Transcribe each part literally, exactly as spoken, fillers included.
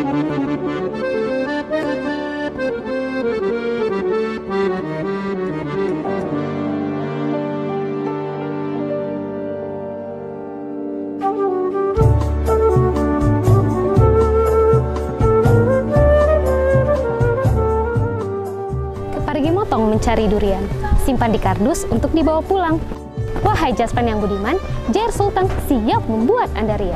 Pergi motong mencari durian, simpan di kardus untuk dibawa pulang. Wahai Jaspan yang budiman, Jair Sultan siap membuat Anda riang.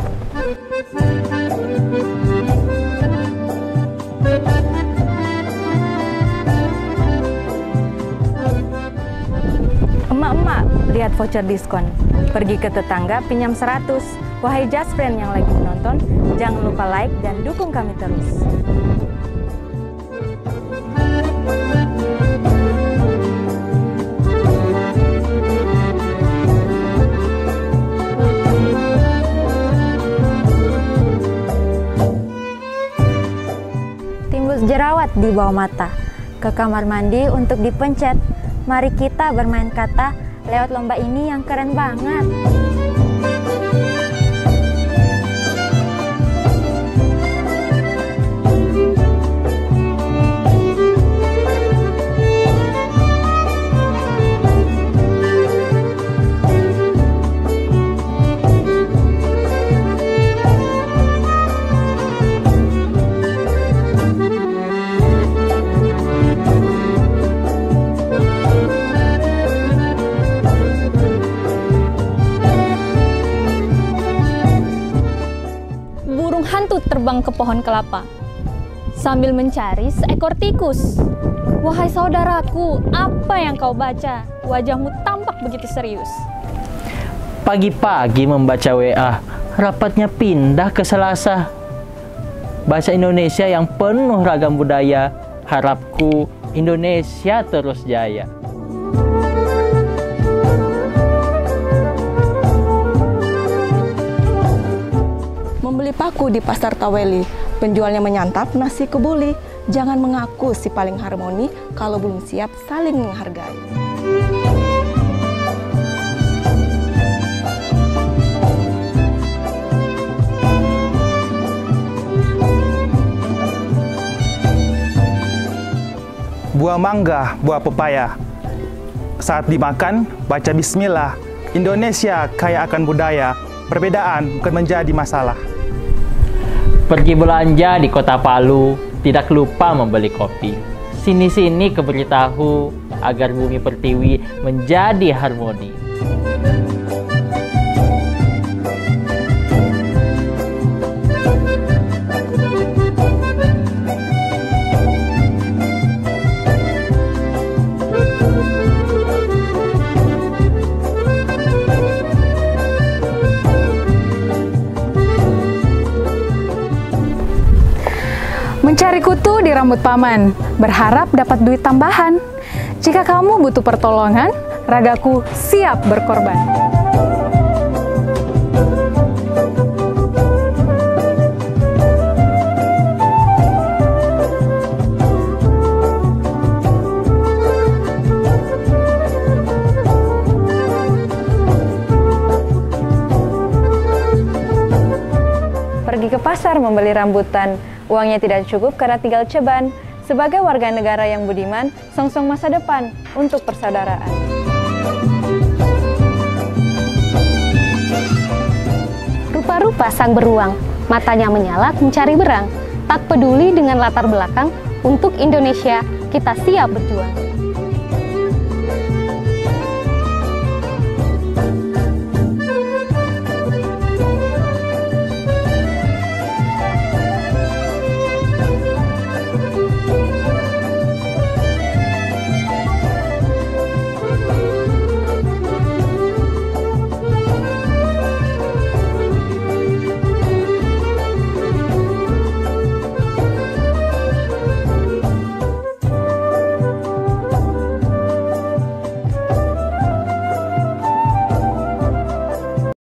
Emak-emak, lihat voucher diskon. Pergi ke tetangga, pinjam seratus. Wahai Jaspan yang lagi menonton, jangan lupa like dan dukung kami terus. Jerawat di bawah mata, ke kamar mandi untuk dipencet. Mari kita bermain kata lewat lomba ini yang keren banget. Hantu terbang ke pohon kelapa sambil mencari seekor tikus. Wahai saudaraku, apa yang kau baca? Wajahmu tampak begitu serius. Pagi-pagi membaca W A, rapatnya pindah ke Selasa. Bahasa Indonesia yang penuh ragam budaya, harapku Indonesia terus jaya. Membeli paku di pasar Taweli, penjualnya menyantap nasi kebuli. Jangan mengaku si paling harmoni kalau belum siap saling menghargai. Buah mangga, buah pepaya. Saat dimakan, baca bismillah. Indonesia kaya akan budaya. Perbedaan bukan menjadi masalah. Pergi belanja di kota Palu, tidak lupa membeli kopi. Sini-sini keberitahu agar bumi pertiwi menjadi harmoni. Mencari kutu di rambut paman, berharap dapat duit tambahan. Jika kamu butuh pertolongan, ragaku siap berkorban. Pergi ke pasar membeli rambutan. Uangnya tidak cukup karena tinggal ceban. Sebagai warga negara yang budiman, songsong masa depan untuk persaudaraan. Rupa-rupa sang beruang, matanya menyala mencari berang. Tak peduli dengan latar belakang, untuk Indonesia kita siap berjuang.